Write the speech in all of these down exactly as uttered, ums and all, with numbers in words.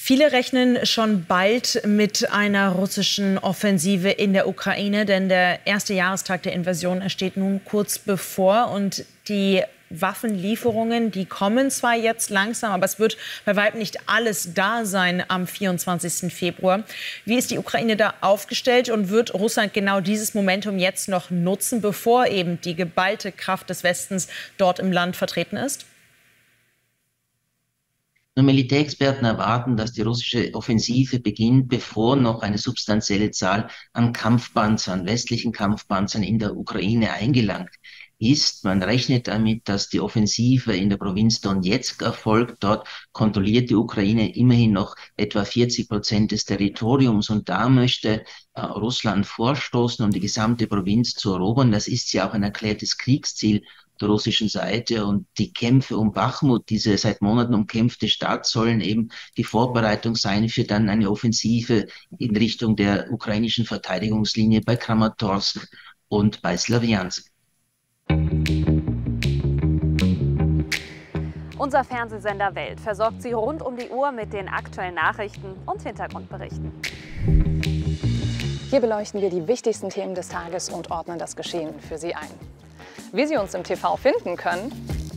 Viele rechnen schon bald mit einer russischen Offensive in der Ukraine, denn der erste Jahrestag der Invasion steht nun kurz bevor und die Waffenlieferungen, die kommen zwar jetzt langsam, aber es wird bei weitem nicht alles da sein am vierundzwanzigsten Februar. Wie ist die Ukraine da aufgestellt und wird Russland genau dieses Momentum jetzt noch nutzen, bevor eben die geballte Kraft des Westens dort im Land vertreten ist? Militärexperten erwarten, dass die russische Offensive beginnt, bevor noch eine substanzielle Zahl an Kampfpanzern, westlichen Kampfpanzern in der Ukraine eingelangt ist. Man rechnet damit, dass die Offensive in der Provinz Donezk erfolgt. Dort kontrolliert die Ukraine immerhin noch etwa vierzig Prozent des Territoriums und da möchte äh, Russland vorstoßen, um die gesamte Provinz zu erobern. Das ist ja auch ein erklärtes Kriegsziel der russischen Seite, und die Kämpfe um Bachmut, diese seit Monaten umkämpfte Stadt, sollen eben die Vorbereitung sein für dann eine Offensive in Richtung der ukrainischen Verteidigungslinie bei Kramatorsk und bei Slawjansk. Unser Fernsehsender Welt versorgt Sie rund um die Uhr mit den aktuellen Nachrichten und Hintergrundberichten. Hier beleuchten wir die wichtigsten Themen des Tages und ordnen das Geschehen für Sie ein. Wie Sie uns im T V finden können?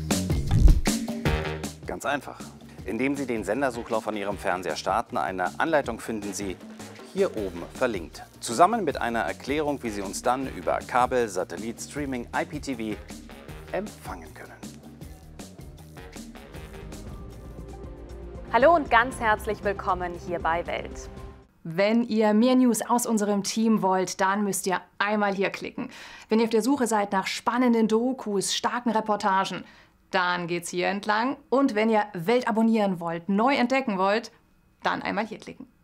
Ganz einfach. Indem Sie den Sendersuchlauf an Ihrem Fernseher starten, eine Anleitung finden Sie hier oben verlinkt. Zusammen mit einer Erklärung, wie Sie uns dann über Kabel, Satellit, Streaming, I P T V empfangen können. Hallo und ganz herzlich willkommen hier bei Welt. Wenn ihr mehr News aus unserem Team wollt, dann müsst ihr einmal hier klicken. Wenn ihr auf der Suche seid nach spannenden Dokus, starken Reportagen, dann geht's hier entlang. Und wenn ihr Welt abonnieren wollt, neu entdecken wollt, dann einmal hier klicken.